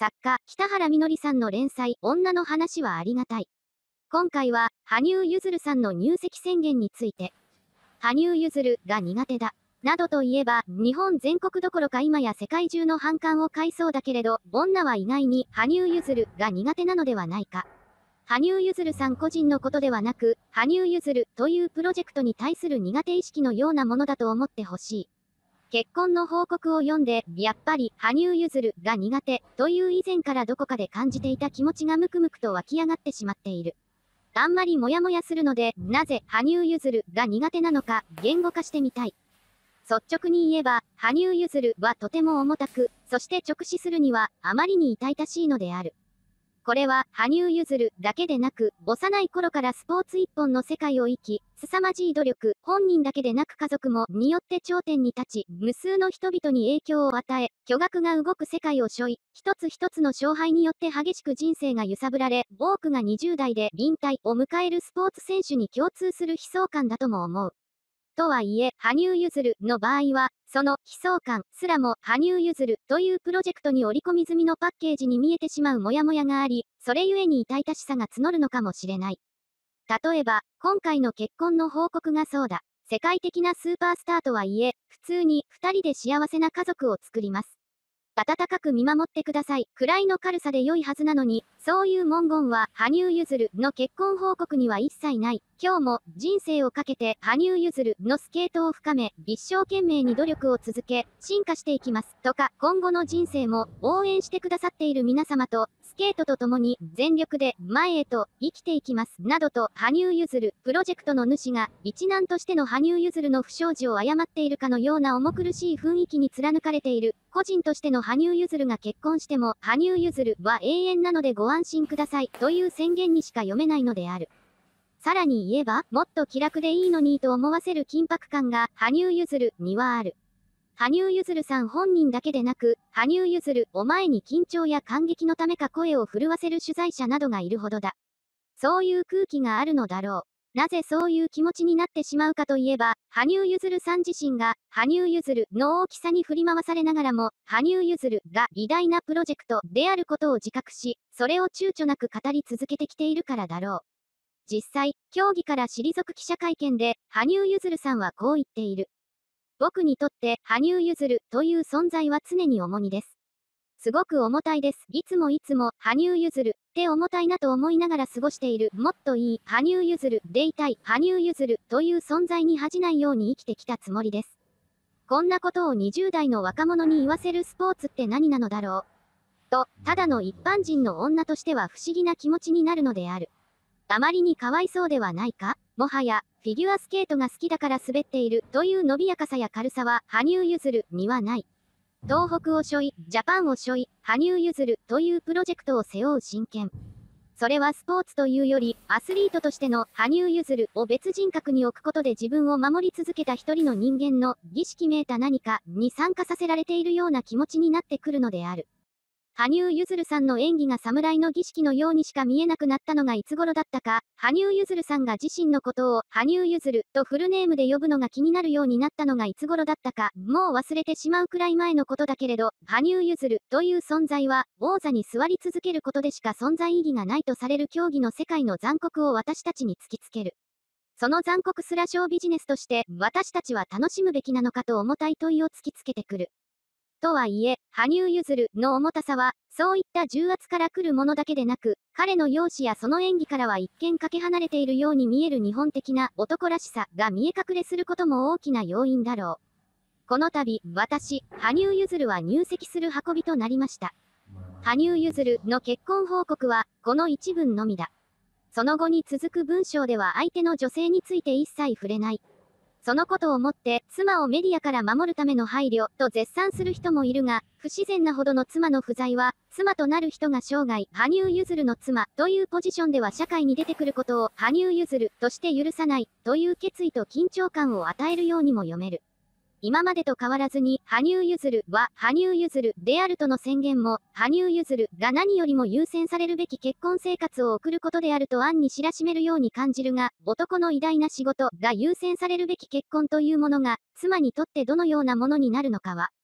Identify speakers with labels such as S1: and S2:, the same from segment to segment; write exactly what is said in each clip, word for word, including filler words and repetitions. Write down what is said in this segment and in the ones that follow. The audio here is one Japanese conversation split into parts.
S1: 作家、北原みのりさんの連載、女の話はありがたい。今回は、羽生結弦さんの入籍宣言について。羽生結弦が苦手だ。などといえば、日本全国どころか今や世界中の反感を買いそうだけれど、女は意外に羽生結弦が苦手なのではないか。羽生結弦さん個人のことではなく、羽生結弦というプロジェクトに対する苦手意識のようなものだと思ってほしい。結婚の報告を読んで、やっぱり、羽生結弦が苦手という以前からどこかで感じていた気持ちがムクムクと湧き上がってしまっている。あんまりモヤモヤするので、なぜ羽生結弦が苦手なのか、言語化してみたい。率直に言えば、羽生結弦はとても重たく、そして直視するには、あまりに痛々しいのである。これは、羽生結弦だけでなく、幼い頃からスポーツ一本の世界を生き、凄まじい努力、本人だけでなく家族も、によって頂点に立ち、無数の人々に影響を与え、巨額が動く世界を背負い、一つ一つの勝敗によって激しく人生が揺さぶられ、多くがにじゅう代で引退を迎えるスポーツ選手に共通する悲壮感だとも思う。とはいえ、羽生結弦の場合は、その悲壮感すらも羽生結弦というプロジェクトに織り込み済みのパッケージに見えてしまうモヤモヤがあり、それゆえに痛々しさが募るのかもしれない。例えば、今回の結婚の報告がそうだ。世界的なスーパースターとはいえ、普通にふたりで幸せな家族を作ります。温かく見守ってくださいくらいの軽さで良いはずなのに、そういう文言は羽生結弦の結婚報告には一切ない。今日も人生をかけて羽生結弦のスケートを深め、一生懸命に努力を続け、進化していきますとか、今後の人生も応援してくださっている皆様と、スケートと共に全力で前へと生きていきますなどと羽生結弦プロジェクトの主が一男としての羽生結弦の不祥事を謝っているかのような重苦しい雰囲気に貫かれている。個人としての羽生結弦が結婚しても羽生結弦は永遠なのでご安心くださいという宣言にしか読めないのである。さらに言えば、もっと気楽でいいのにと思わせる緊迫感が羽生結弦にはある。羽生結弦さん本人だけでなく、羽生結弦を前に緊張や感激のためか声を震わせる取材者などがいるほどだ。そういう空気があるのだろう。なぜそういう気持ちになってしまうかといえば、羽生結弦さん自身が、羽生結弦の大きさに振り回されながらも、羽生結弦が偉大なプロジェクトであることを自覚し、それを躊躇なく語り続けてきているからだろう。実際、競技から退く記者会見で、羽生結弦さんはこう言っている。僕にとって羽生結弦という存在は常に重荷です。すごく重たいです。いつもいつも羽生結弦って重たいなと思いながら過ごしている。もっといい羽生結弦でいたい羽生結弦という存在に恥じないように生きてきたつもりです。こんなことをにじゅう代の若者に言わせるスポーツって何なのだろう。と、ただの一般人の女としては不思議な気持ちになるのである。あまりにかわいそうではないか？もはや、フィギュアスケートが好きだから滑っているという伸びやかさや軽さは羽生結弦にはない。東北を背負い、ジャパンを背負い、羽生結弦というプロジェクトを背負う真剣。それはスポーツというより、アスリートとしての羽生結弦を別人格に置くことで自分を守り続けた一人の人間の儀式めいた何かに参加させられているような気持ちになってくるのである。羽生結弦さんの演技が侍の儀式のようにしか見えなくなったのがいつ頃だったか、羽生結弦さんが自身のことを羽生結弦とフルネームで呼ぶのが気になるようになったのがいつ頃だったか、もう忘れてしまうくらい前のことだけれど、羽生結弦という存在は、王座に座り続けることでしか存在意義がないとされる競技の世界の残酷を私たちに突きつける。その残酷すらショービジネスとして、私たちは楽しむべきなのかと重たい問いを突きつけてくる。とはいえ、羽生結弦の重たさは、そういった重圧から来るものだけでなく、彼の容姿やその演技からは一見かけ離れているように見える日本的な男らしさが見え隠れすることも大きな要因だろう。この度、私、羽生結弦は入籍する運びとなりました。羽生結弦の結婚報告は、この一文のみだ。その後に続く文章では相手の女性について一切触れない。そのことをもって、妻をメディアから守るための配慮と絶賛する人もいるが、不自然なほどの妻の不在は、妻となる人が生涯、羽生結弦の妻というポジションでは社会に出てくることを羽生結弦として許さないという決意と緊張感を与えるようにも読める。今までと変わらずに、羽生結弦は羽生結弦であるとの宣言も、羽生結弦が何よりも優先されるべき結婚生活を送ることであると暗に知らしめるように感じるが、男の偉大な仕事が優先されるべき結婚というものが、妻にとってどのようなものになるのかは、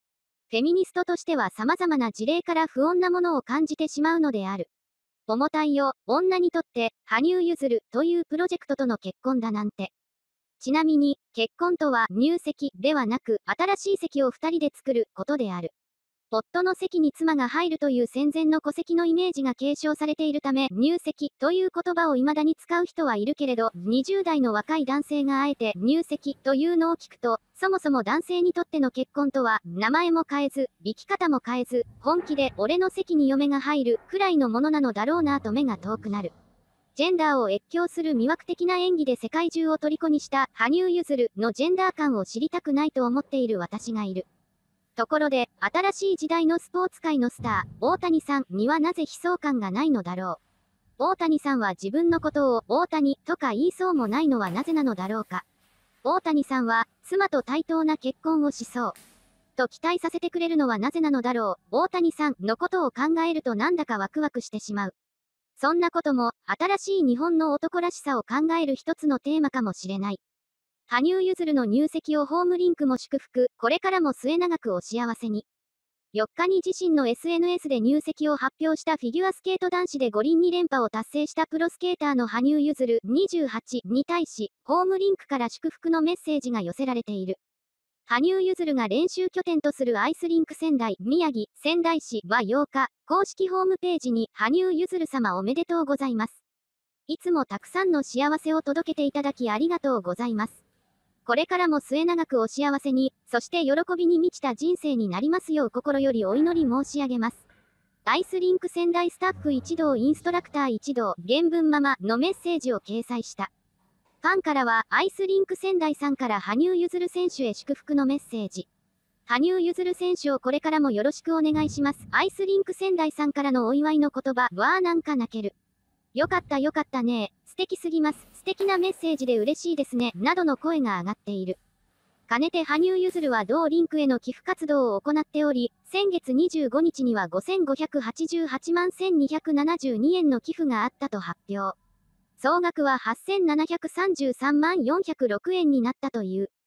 S1: フェミニストとしては様々な事例から不穏なものを感じてしまうのである。重たいよ、女にとって、羽生結弦というプロジェクトとの結婚だなんて。ちなみに、結婚とは入籍ではなく、新しい籍を二人で作ることである。夫の籍に妻が入るという戦前の戸籍のイメージが継承されているため、入籍という言葉を未だに使う人はいるけれど、にじゅう代の若い男性があえて入籍というのを聞くと、そもそも男性にとっての結婚とは、名前も変えず、生き方も変えず、本気で俺の籍に嫁が入るくらいのものなのだろうなと目が遠くなる。ジェンダーを越境する魅惑的な演技で世界中を虜にした羽生結弦のジェンダー感を知りたくないと思っている私がいる。ところで、新しい時代のスポーツ界のスター、大谷さんにはなぜ悲壮感がないのだろう。大谷さんは自分のことを大谷とか言いそうもないのはなぜなのだろうか。大谷さんは、妻と対等な結婚をしそう。と期待させてくれるのはなぜなのだろう。大谷さんのことを考えるとなんだかワクワクしてしまう。そんなことも、新しい日本の男らしさを考える一つのテーマかもしれない。羽生結弦の入籍をホームリンクも祝福、これからも末永くお幸せに。よっかに自身の エスエヌエス で入籍を発表したフィギュアスケート男子で五輪に連覇を達成したプロスケーターの羽生結弦にじゅうはちに対し、ホームリンクから祝福のメッセージが寄せられている。羽生結弦が練習拠点とするアイスリンク仙台、宮城、仙台市はようか、公式ホームページに、羽生結弦様おめでとうございます。いつもたくさんの幸せを届けていただきありがとうございます。これからも末永くお幸せに、そして喜びに満ちた人生になりますよう心よりお祈り申し上げます。アイスリンク仙台スタッフ一同インストラクター一同原文ママのメッセージを掲載した。ファンからはアイスリンク仙台さんから羽生結弦選手へ祝福のメッセージ。羽生結弦選手をこれからもよろしくお願いします。アイスリンク仙台さんからのお祝いの言葉、わーなんか泣ける。よかったよかったねー、素敵すぎます、素敵なメッセージで嬉しいですね、などの声が上がっている。かねて羽生結弦は同リンクへの寄付活動を行っており、先月にじゅうごにちにはごせんごひゃくはちじゅうはちまんせんにひゃくななじゅうにえんの寄付があったと発表。総額ははっせんななひゃくさんじゅうさんまんよんひゃくろくえんになったという。